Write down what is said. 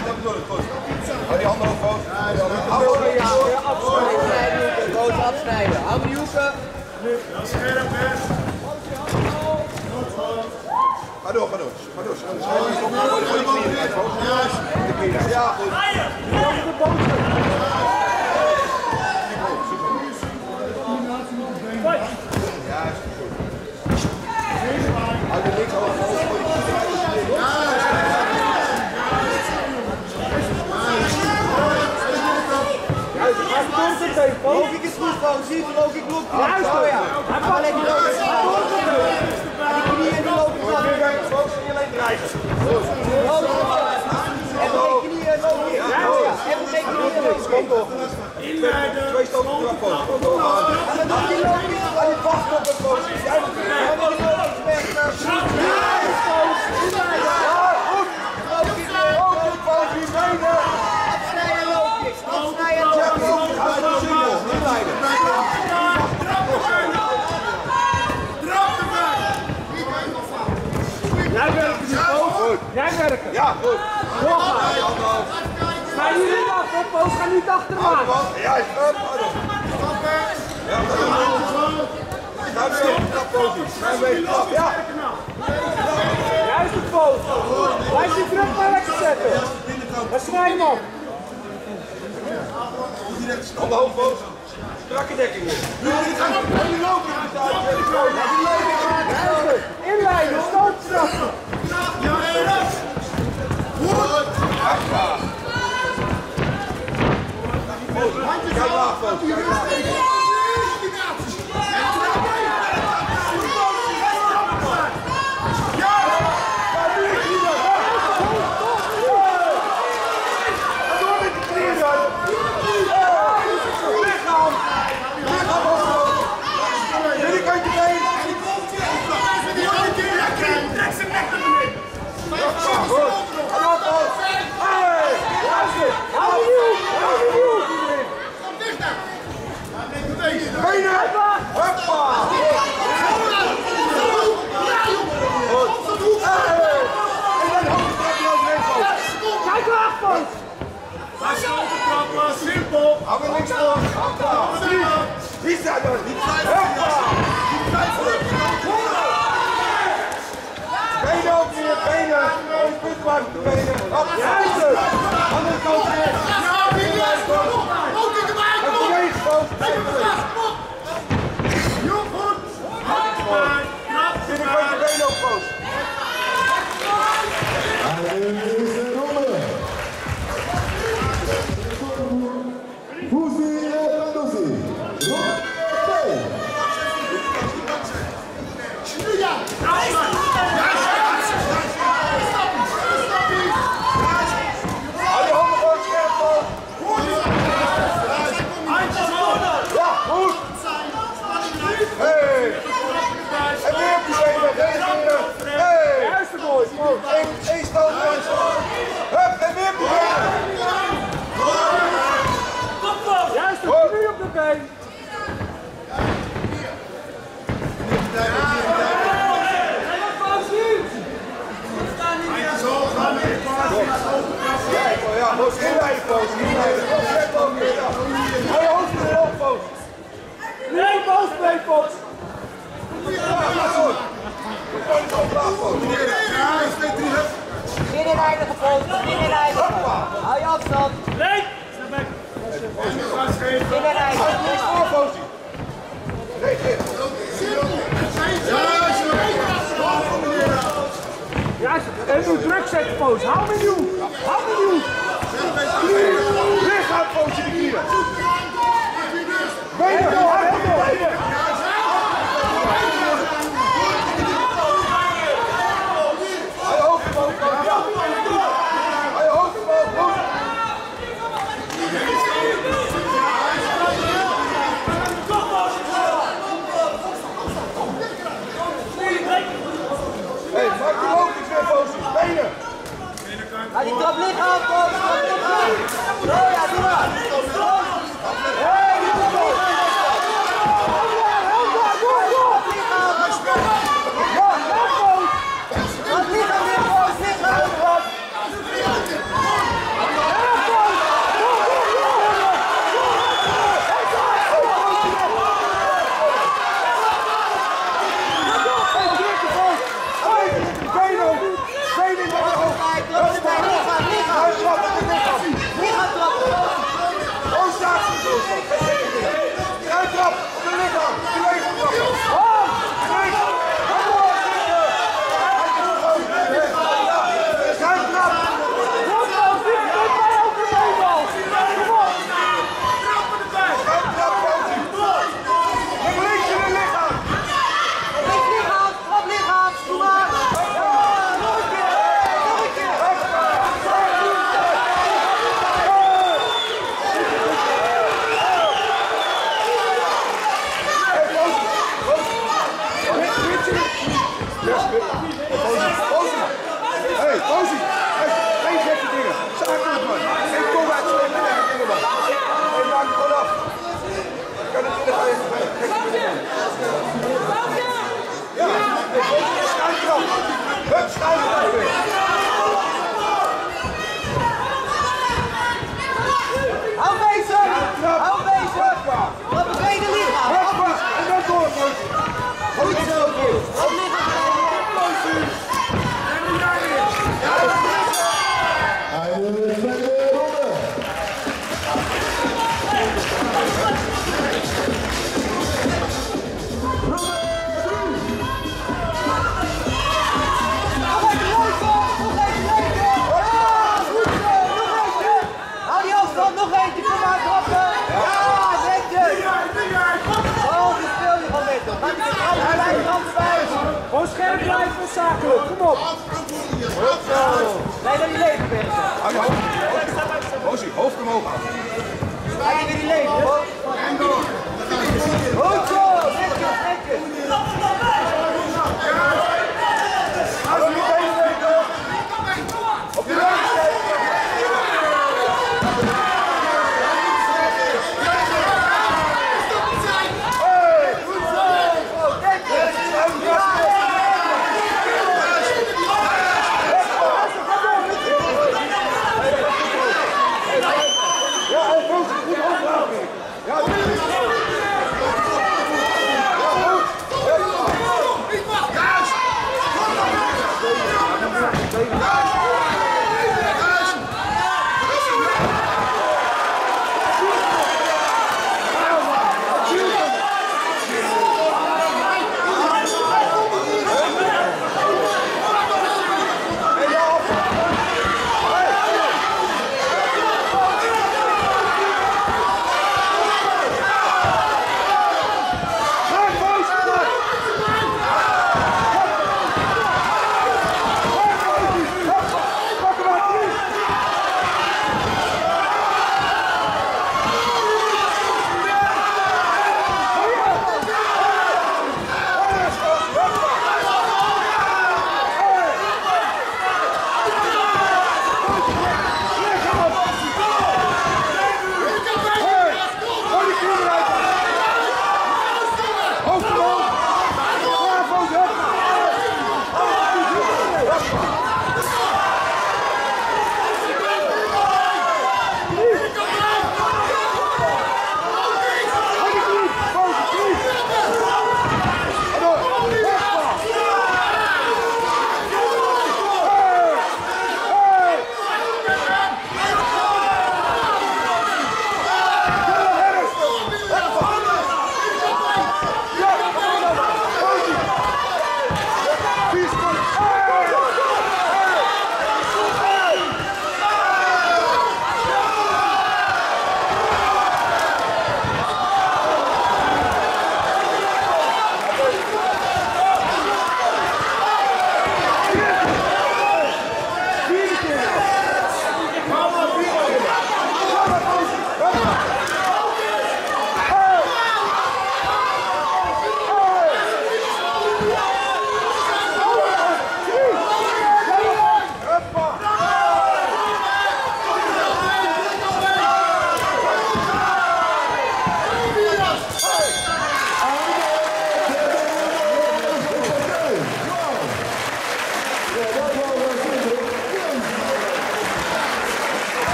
dat bedoel ik, goed. Hou die handen ook goed. Afsnijden, rood afsnijden. Hou die hoeken. Dat is scherp, hè? Ga door, ga door. Ga door. Ja, goed. Ja, is goed. Hou de links hoog. Logic is goed, gewoon. Zie je de logic klopt? Juist, hoor ja. Hij pakt alleen die logic. En die knieën en die logic. Alleen drijven. En geen knieën en logic. Ja, en geen knieën en logic. Kom door. Twee stoten eraf voor. En dan doe je die logic. Ga die vast op de positie. En dan die logic weg. Afsnijden logic. Afsnijden Jij werkt niet goed. Jij werkt. Ja, goed. Ga je niet af, hè, Poos. Ga niet achter me aan. Ja, is up. Ja, ga weer op de positie. Ga weer af. Ja. Juist de Poos. Blijf die druk maar lekker zetten. Dan snij hem op. Omhoog, Poos. Strakke dekking in. Inleiden, stootstraffen. Kijk laag, Poos. Kijk laag. Simpel. Hou hem links voor. Die staat er. Benen ook weer, benen. Punt maar, benen. Juist. Andere kant weer. Heel goed. Binnenkant je benen ook, Poos. Eén stoot, hup, en weer proberen. Juist, de knie op de been. Ja, Poos, inleiden, Poos. Inleiden, Poos, zet ook weer. Hou je hoofd in de hoofd, Poos. Nee, Poos, nee, Poos. Binnenrijden gepoot, binnenrijden. Hou je afstand. Nee. Binnenrijden. Juist, en doe druk zetten, Poos. Hou me nu. Hou me nu. Lichaam, Poos, in de knieën. Benen door, benen. Hou je hoofd omhoog, Poos. Hou je hoofd omhoog, Poos. Hé, maak je hoofd iets weer, Poos. Benen. Laat die trap liggen, Poos. Trap liggen. Zo ja, doe maar. Kruidtrap op de lichaam. Hey, Bozie! Geen gekke dingen. Zakelijk man. Geen combat, geen gekke dingen man. Hey, maak het gewoon af. Ik kan het niet even bij gekke dingen doen. Ja, schuintrap. Hup, schuintrap weer. Hou bezig! Hou bezig! Op het tweede lichaam! Hoppa, en dan door, Bozie. Goed zo, Giel! Op lichaam! Hou die afstand, nog eentje, kom maar, trappen! Ja, netjes! Oh, die speel je van dit, maak je het gelijk bij! Gewoon scherp blijven, zakelijk. Kom op. Nee, dat niet leven, Bergen. Hou je hoofd. Bozie, hoofd omhoog. Ga je weer